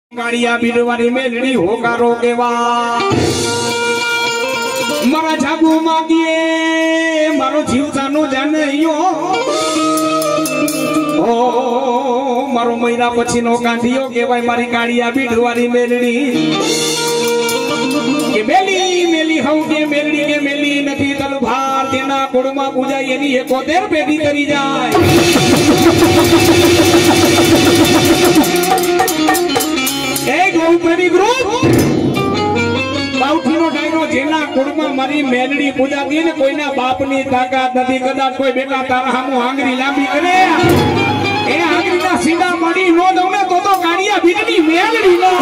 કાળિયા બીડવાની મેલડી હોકારો કેવા મારા જાગુ માગીએ મારો જીવતાનો જાનૈયો ઓ મારો મહિના પછીનો કાંઢિયો કહેવાય મારી કાળિયા બીડવાની મેલડી કે મેલી મેલી હઉ કે મેલી નથી તલભાર તેના કોડમાં પૂજાય એની 71 પેઢી કરી જાય એક ગૌપ્રેમી ગ્રુપ બાઉઠીનો ડાયરો જેના કુળમાં મારી મેલડી પૂજાતી ને કોઈના બાપની તાકાત નથી કદાચ કોઈ બેટા તારા હામું આંગળી લાંબી કરે એ આંગળીના સીધા મળી નો દઉં ને તો કાળિયા બીજની મેલડી નો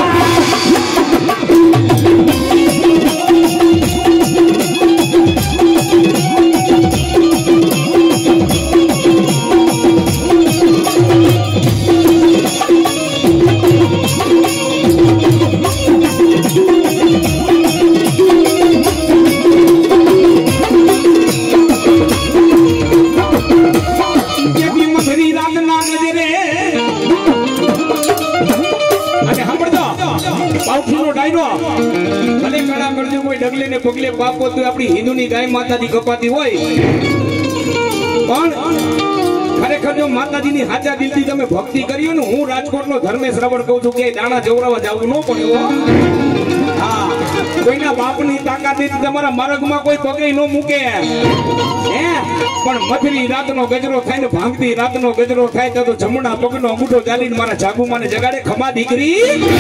પગલે બાપો તો આપણી હિન્દુની ગાય માતાજી કપાતી હોય પણ ખરેખર જો માતાજીની હાચા દિલથી તમે ભક્તિ કરી ને હું રાજકોટનો ધર્મેશ શ્રવણ કહું છું કે દાણા જવરાવા જવું ન પડે હા કોઈના બાપની તાકાતથી તમારા માર્ગમાં કોઈ પગે ન મૂકે હે પણ મથરી રાતનો ગજરો થાય ને ભાંગતી રાતનો ગજરો થાય તો જમણા પગનો અંગૂઠો ચાલીને મારા જાગુમાને જગાડે ખમા દીકરી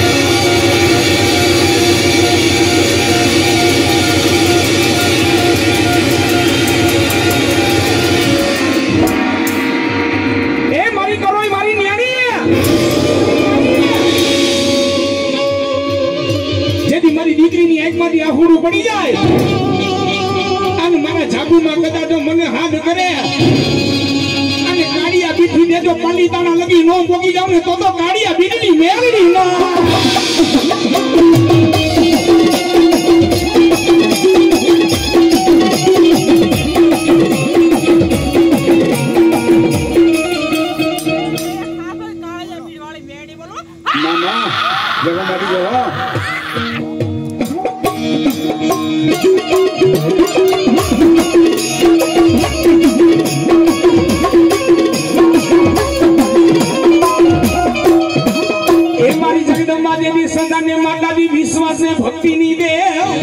દીકરીની આંખમાંથી આહુડું પડી જાય અને મારા જાગુમાં કદાચ મને હાથ કરે અને કાળિયા બીઠી દેજો પંડિતાના લગી નો પોગી જાવ ને તો કાળિયા બીઠની મેલડી નો ના જગમાડી જો સદાને માતાજી વિશ્વાસે ભક્તિની દે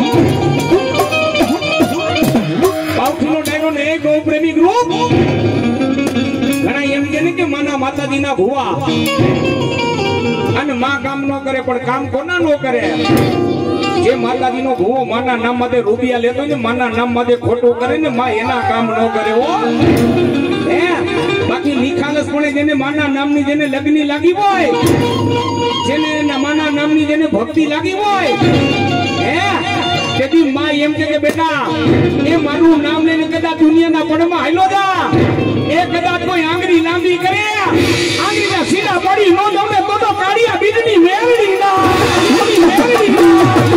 બાઉઠીનો ડાયરો ને એક પ્રેમી ગ્રુપ ઘણા એમ કે ને કે માના માતાજીના ભુવા અને માં કામ ન કરે પણ કામ કોના ન કરે જે માતાજીનો ભુવો માના નામ માટે રૂપિયા લેતો ને માના નામ માટે ખોટું કરે ને માં એના કામ ન કરે હો હે બાકી નિખાલસ પણ જેને માના નામની જેને લગ્ની લાગી હોય જેને માના નામની જેને ભક્તિ લાગી હોય હે તેથી માં એમ કે બેટા એ મારું નામ લઈને કદાચ દુનિયાના પડમાં હાલો જા એ કદાચ કોઈ આંગળી લાંબી કરે આંગળીના સીધા પડી નો દઉં ને તો કાળિયા બીજની મેલડી ના મેલડી ના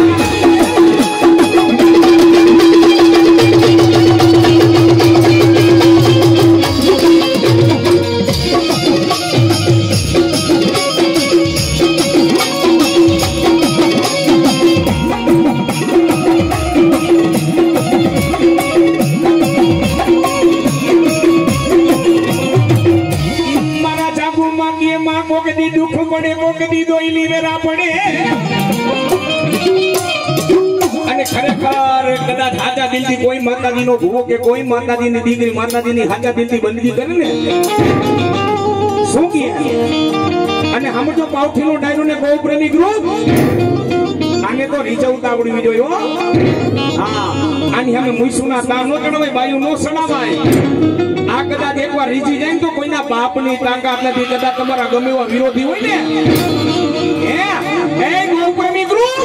કોઈ માતાજી નો ભૂવો કે કોઈ માતાજીની દીકરી માતાજીની હાજા દિલથી બંદગી કરે ને શું કે અને સમજો પાવઠીનો ડાયરો ને ગૌ પ્રેમી ગ્રુપ આને તો રીચવતા આવડવી જોઈએ હા આની અમે મુઈસુના તાર નો ચડવાય બાયુ નો સડાવાય આ કદાચ એકવાર રીચી જાય તો કોઈના બાપની તાકાત નથી કદાચ તમારા ગમે એવા વિરોધી હોય ને હે ગૌ પ્રેમી ગ્રુપ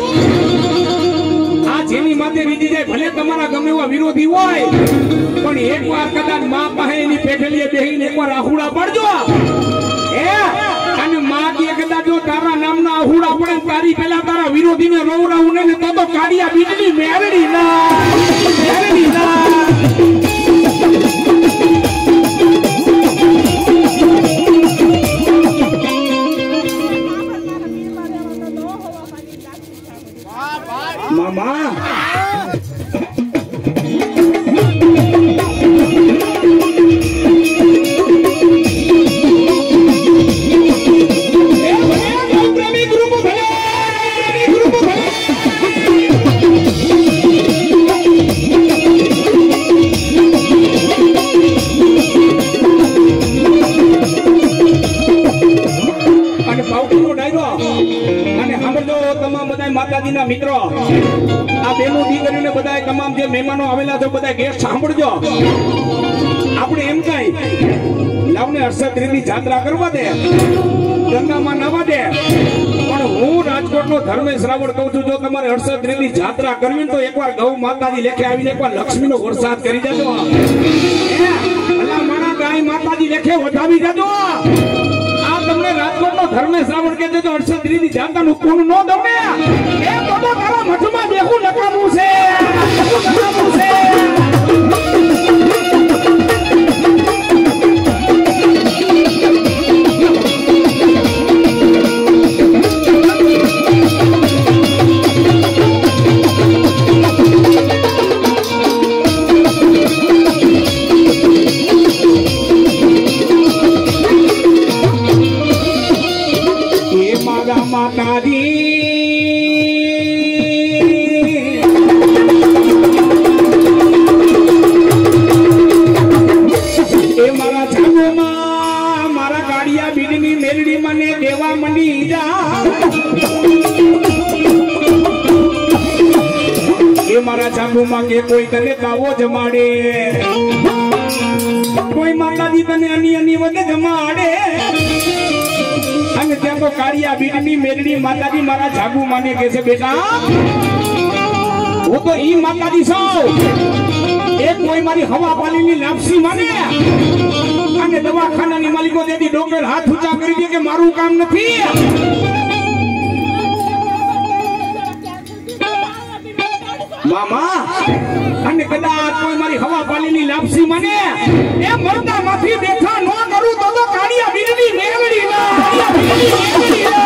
જેની માથે રીજી જાય ભલે તમારા ગમે એવા વિરોધી હોય પણ એકવાર કદાચ માં પાસે એની પેઠેલીએ બેહીને એકવાર આહુડા પડજો અને માં કે કદાચ જો તારા નામના આહુડા પડે તારી પહેલા તારા વિરોધીને રોવરાવું ને તો કાળિયા બીજની મેલડી ના મામા માતાજીના મિત્રો આ બેનો દીકરીને બધા તમામ જે મહેમાનો આવેલા છે બધા ગેસ્ટ સાંભળજો આપણે એમ કઈ લાવને હર્ષદ્રીની જાત્રા કરવા દે ગંગામાં નાવા દે પણ હું રાજકોટનો ધર્મેશ રાવળ કહું છું જો તમારે હર્ષદ્રીની જાત્રા કરવી તો એકવાર ગૌ માતાજી લેખે આવીને એકવાર લક્ષ્મીનો વરસાદ કરી દેજો ભલા માણા ગાય માતાજી લેખે વધાવી દેજો તમને રાજકોટનો ધર્મેશ રાવળ કે છે તો હર્ષદ્રીની જાત્રાનું પૂર્ણ ન દમે એ તો તારા મઠમાં દેખું નકામું છે મારા જાગુમાં કે કોઈ તને કાવો જમાડે કોઈ માતાજી તને અની વગર જમાડે અને ત્યાં તો કાળિયા બીડની મેરડી માતાજી મારા જાગુમાં ને કહે છે બેટા હું તો ઈ માતાજી છું એક કોઈ મારી હવા પાલીની લાપસી માને અને દવાખાનાની માલિકો તેથી ડોક્ટર હાથ ઊંચા કરી દે કે મારું કામ નથી મામા અને કદાચ કોઈ મારી હવા પાલીની લાપસી મને એ મરદા માંથી બેઠા ન કરું તો કાળિયા બીડની મેળવી ના